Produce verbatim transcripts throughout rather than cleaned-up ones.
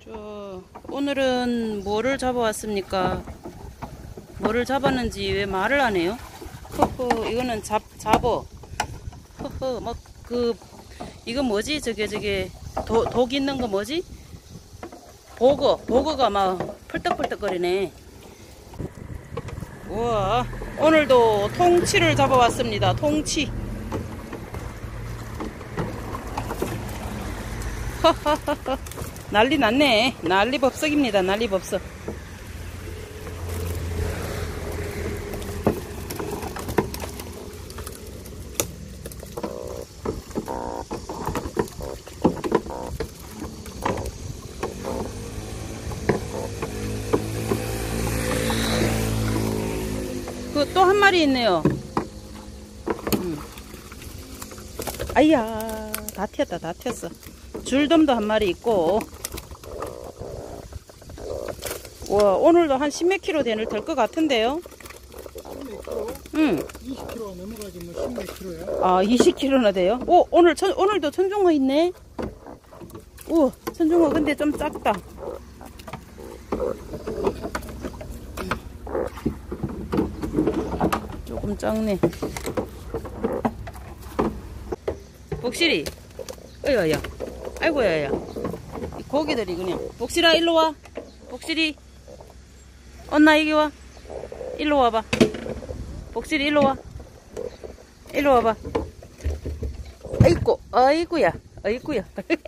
저 오늘은 뭐를 잡아왔습니까? 뭐를 잡았는지 왜 말을 안 해요? 허허, 이거는 잡 잡어. 허허, 막 그 이거 뭐지? 저게 저게 도, 독 있는 거 뭐지? 보거, 보거가 막 펄떡펄떡거리네. 우와, 오늘도 통치를 잡아왔습니다. 통치. 하하하하. 난리 났네. 난리 법석입니다. 난리 법석. 그 또 한 마리 있네요. 음. 아이야, 다 튀었다. 다 튀었어. 줄돔도 한 마리 있고. 와, 오늘도 한 십몇 킬로 될 것 같은데요? 십몇 킬로? 응. 이십 킬로 넘어가지 뭐 십몇 킬로야? 아, 이십 킬로나 돼요? 오, 오늘 천, 오늘도 천중어 있네? 오, 천중어 근데 좀 작다. 조금 작네. 복실이. 어여야. 아이고, 야야. 고기들이 그냥. 복실아, 일로 와. 복실이. 언나, 여기 와. 일로 와봐. 복실이, 일로 와. 일로 와봐. 아이고, 아이고야. 아이고야.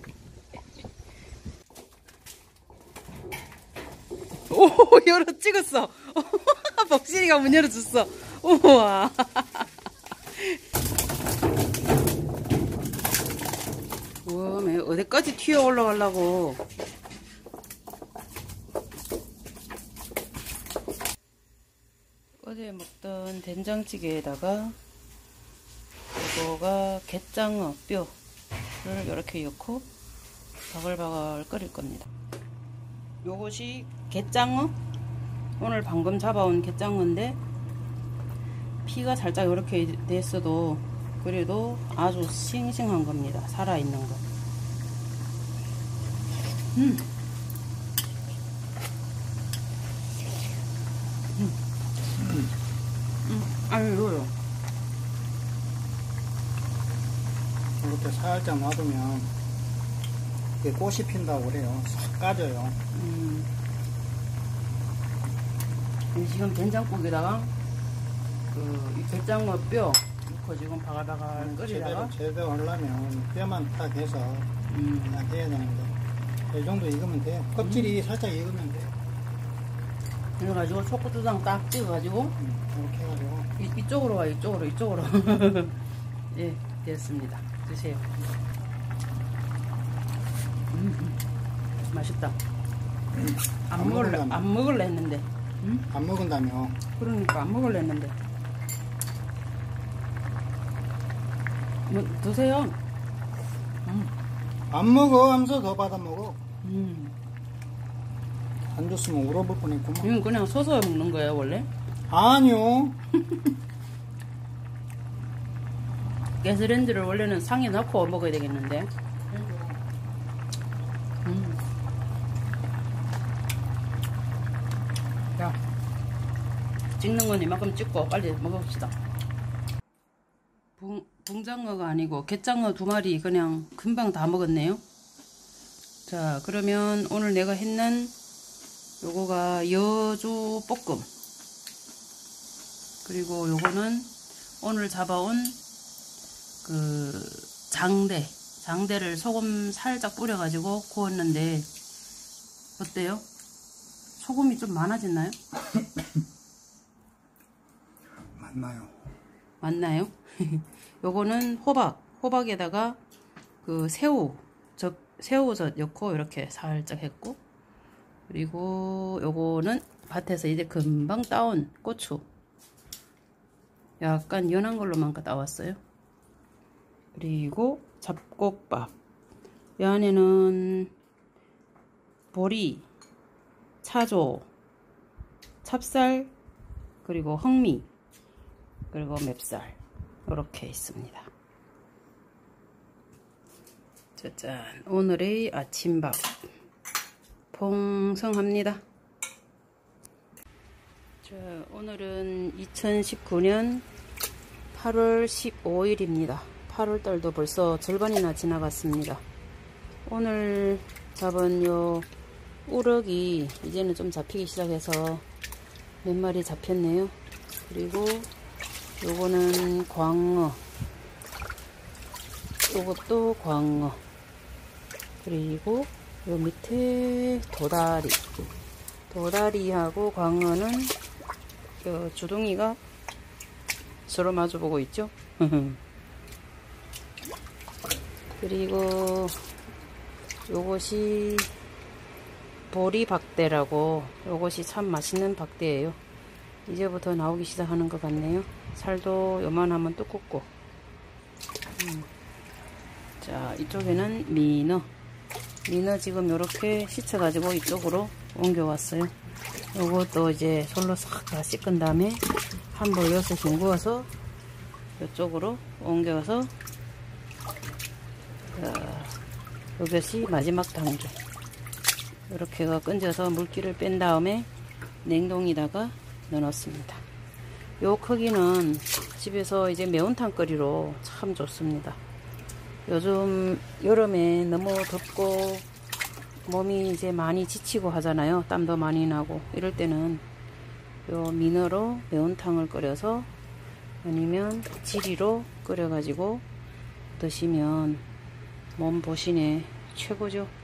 오, 열어 찍었어. 복실이가 문 열어줬어. 우와. 우와, 어디까지 튀어 올라가려고. 어제 먹던 된장찌개에다가 이거가 갯장어 뼈를 이렇게 넣고 바글바글 끓일 겁니다. 요것이 갯장어, 오늘 방금 잡아온 갯장어인데 피가 살짝 이렇게 됐어도 그래도 아주 싱싱한 겁니다. 살아있는 거. 음. 음. 음. 음. 아유, 이거요. 이렇게 살짝 놔두면 이게 꽃이 핀다고 그래요. 싹 까져요. 음. 지금 된장국에다가 그 갯장어 뼈 넣고 지금 바글바글 끓이다가 제대로 제대로 하려면 뼈만 딱 해서 음. 그냥 해야 되는데 이 정도 익으면 돼요. 껍질이 음. 살짝 익으면 돼요. 그래가지고 초고추장 딱 찍어가지고 음, 이렇게 해가지고 이, 이쪽으로 와. 이쪽으로 이쪽으로. 예, 됐습니다. 드세요. 음, 음. 맛있다. 음. 안, 안 먹을래 먹는다며. 안 먹을래 했는데. 음? 안 먹은다며. 그러니까 안 먹을래 했는데. 뭐, 드세요. 음. 안 먹어 하면서 더 받아 먹어. 음. 안 줬으면 울어볼 뻔했구만. 이건 그냥 서서 먹는 거예요 원래? 아니요. 가스렌지를 원래는 상에 넣고 먹어야 되겠는데. 음. 야, 찍는 건 이만큼 찍고 빨리 먹읍시다. 붕, 붕장어가 아니고 갯장어 두 마리 그냥 금방 다 먹었네요. 자, 그러면 오늘 내가 했는 요거가 여주 볶음, 그리고 요거는 오늘 잡아온 그 장대 장대를 소금 살짝 뿌려가지고 구웠는데 어때요? 소금이 좀 많아졌나요? 맞나요? 맞나요? 요거는 호박 호박에다가 그 새우 저 새우젓 넣고 이렇게 살짝 했고, 그리고 요거는 밭에서 이제 금방 따온 고추 약간 연한 걸로만 따왔어요. 그리고 잡곡밥, 이 안에는 보리, 차조, 찹쌀, 그리고 흑미, 그리고 맵쌀 이렇게 있습니다. 짜잔, 오늘의 아침밥 풍성합니다. 자, 오늘은 이천십구 년 팔월 십오일입니다. 팔월달도 벌써 절반이나 지나갔습니다. 오늘 잡은 요 우럭이 이제는 좀 잡히기 시작해서 몇 마리 잡혔네요. 그리고 요거는 광어, 요것도 광어, 그리고 요 밑에 도다리, 도다리하고 광어는 요 주둥이가 서로 마주보고 있죠. 그리고 요것이 보리박대라고, 요것이 참 맛있는 박대예요. 이제부터 나오기 시작하는 것 같네요. 살도 요만하면 두껍고. 음. 자, 이쪽에는 민어. 민어 지금 요렇게 씻어가지고 이쪽으로 옮겨왔어요. 요것도 이제 솔로 싹 다 씻은 다음에 한 볼여서 헹구어서 이쪽으로 옮겨서, 자, 이것이 마지막 단계. 이렇게가 건져서 물기를 뺀 다음에 냉동에다가 넣어놓습니다. 요 크기는 집에서 이제 매운탕 끓이로 참 좋습니다. 요즘 여름에 너무 덥고 몸이 이제 많이 지치고 하잖아요. 땀도 많이 나고 이럴 때는 요 민어로 매운탕을 끓여서 아니면 지리로 끓여 가지고 드시면 몸 보신에 최고죠.